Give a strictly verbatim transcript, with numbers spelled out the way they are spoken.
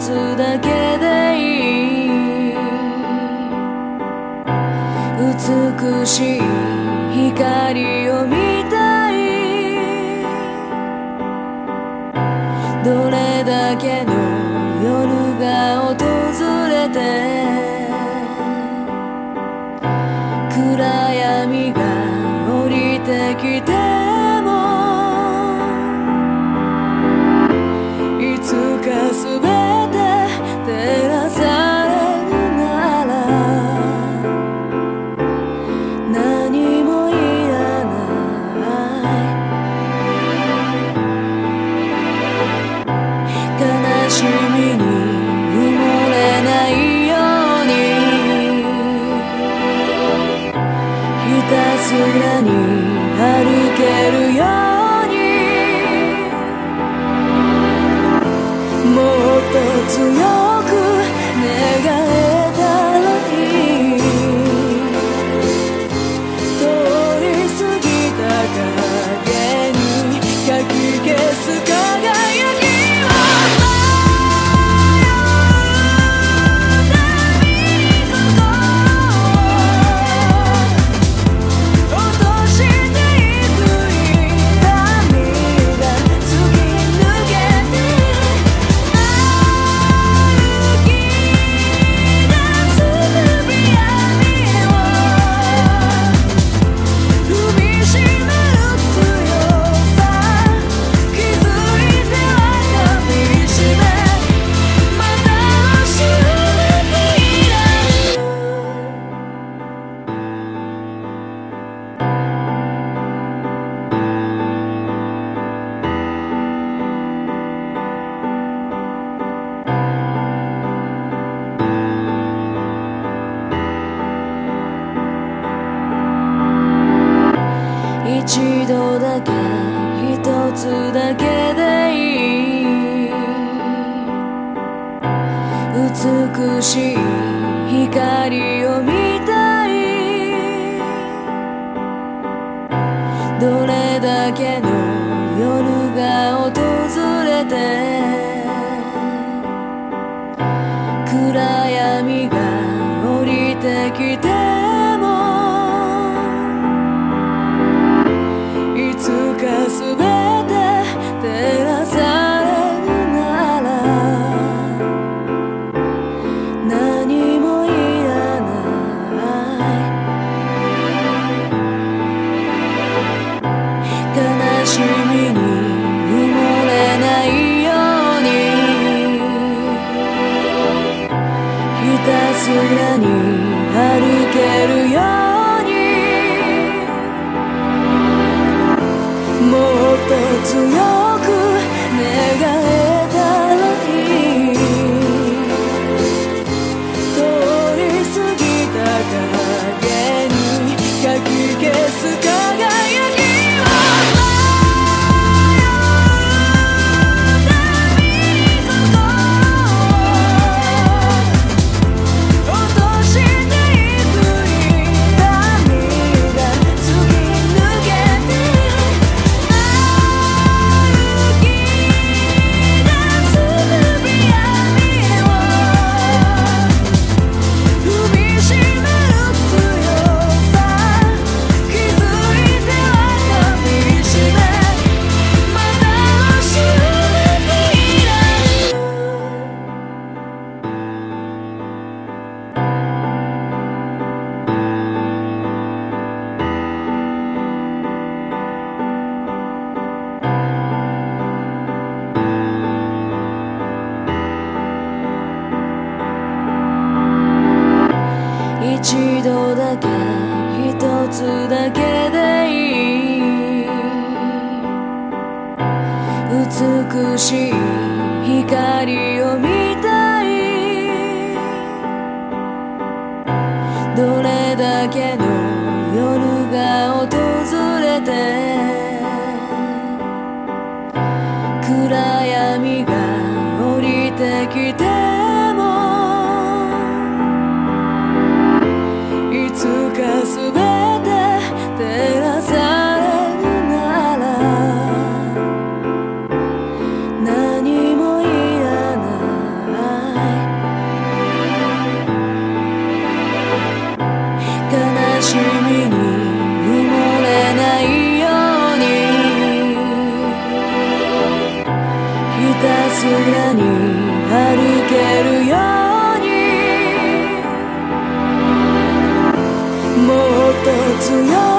つだけでいい。美しい光を見たい。どれだけの夜が訪れて暗闇が降りてきても、いつかすべて照らされるなら何もいらない。悲しみに埋もれないようにひたすらに歩けるように、もっと強く願えたらいい。通り過ぎた影にかき消す輝きを一度だけ一つだけでいい。美しい光を見たい。どれだけの夜が訪れて暗闇が降りてきてすべて照らされるなら何もいらない。悲しみに埋もれないようにひたすらに歩けるように、もっと強く願えたらいい。通り過ぎた影にかき消す輝きを一度だけ一つだけでいい。美しい光を見たい。どれだけの夜が訪れて暗闇が降りてきてすべて照らされるなら何もいらない。 らに歩けるようにもっと強い